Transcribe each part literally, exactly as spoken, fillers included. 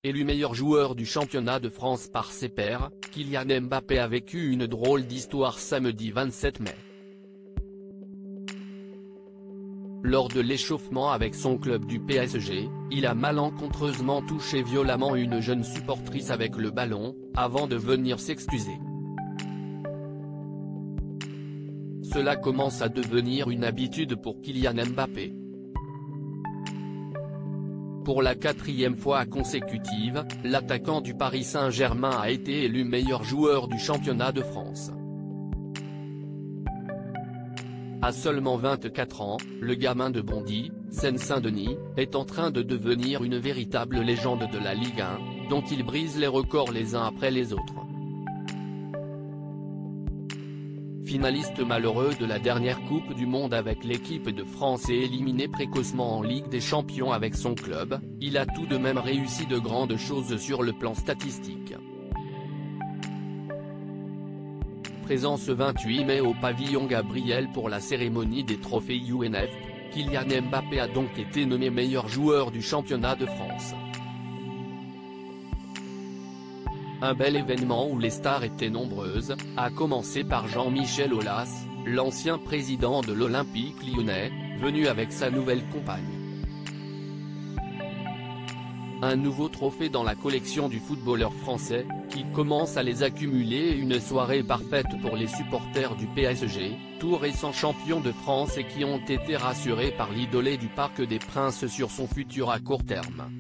élu meilleur joueur du championnat de France par ses pairs, Kylian Mbappé a vécu une drôle d'histoire samedi vingt-sept mai. Lors de l'échauffement avec son club du P S G, il a malencontreusement touché violemment une jeune supportrice avec le ballon, avant de venir s'excuser. Cela commence à devenir une habitude pour Kylian Mbappé. Pour la quatrième fois consécutive, l'attaquant du Paris Saint-Germain a été élu meilleur joueur du championnat de France. À seulement vingt-quatre ans, le gamin de Bondy, Seine-Saint-Denis, est en train de devenir une véritable légende de la Ligue un, dont il brise les records les uns après les autres. Finaliste malheureux de la dernière Coupe du Monde avec l'équipe de France et éliminé précocement en Ligue des Champions avec son club, il a tout de même réussi de grandes choses sur le plan statistique. Présent ce vingt-huit mai au pavillon Gabriel pour la cérémonie des trophées U N F, Kylian Mbappé a donc été nommé meilleur joueur du championnat de France. Un bel événement où les stars étaient nombreuses, à commencer par Jean-Michel Aulas, l'ancien président de l'Olympique lyonnais, venu avec sa nouvelle compagne. Un nouveau trophée dans la collection du footballeur français, qui commence à les accumuler et une soirée parfaite pour les supporters du P S G, tout récent champion de France et qui ont été rassurés par l'idolé du Parc des Princes sur son futur à court terme.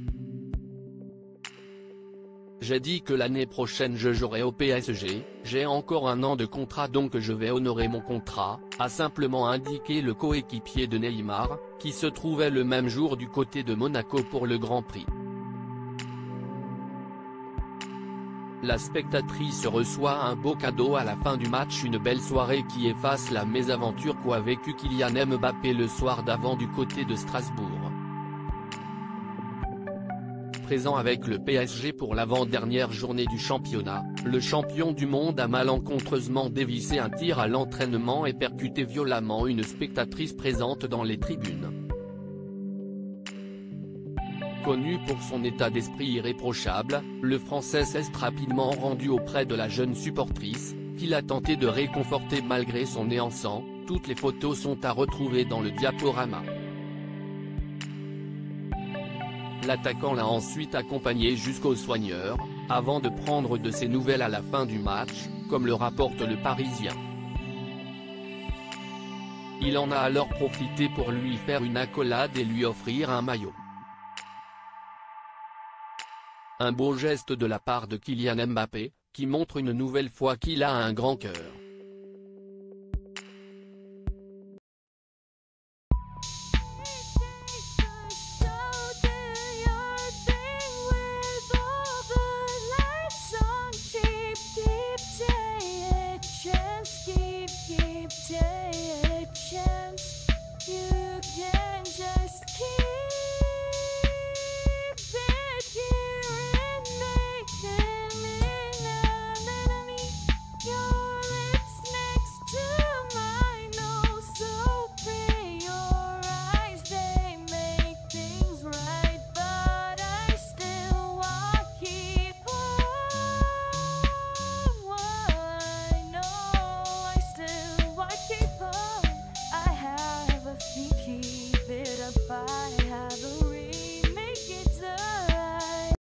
J'ai dit que l'année prochaine je jouerai au P S G, j'ai encore un an de contrat donc je vais honorer mon contrat, a simplement indiqué le coéquipier de Neymar, qui se trouvait le même jour du côté de Monaco pour le Grand Prix. La spectatrice reçoit un beau cadeau à la fin du match, une belle soirée qui efface la mésaventure qu'a vécu Kylian Mbappé le soir d'avant du côté de Strasbourg. Présent avec le P S G pour l'avant-dernière journée du championnat, le champion du monde a malencontreusement dévissé un tir à l'entraînement et percuté violemment une spectatrice présente dans les tribunes. Connu pour son état d'esprit irréprochable, le Français s'est rapidement rendu auprès de la jeune supportrice, qu'il a tenté de réconforter malgré son nez en sang. Toutes les photos sont à retrouver dans le diaporama. L'attaquant l'a ensuite accompagné jusqu'aux soigneurs, avant de prendre de ses nouvelles à la fin du match, comme le rapporte Le Parisien. Il en a alors profité pour lui faire une accolade et lui offrir un maillot. Un beau geste de la part de Kylian Mbappé, qui montre une nouvelle fois qu'il a un grand cœur. Keep, keep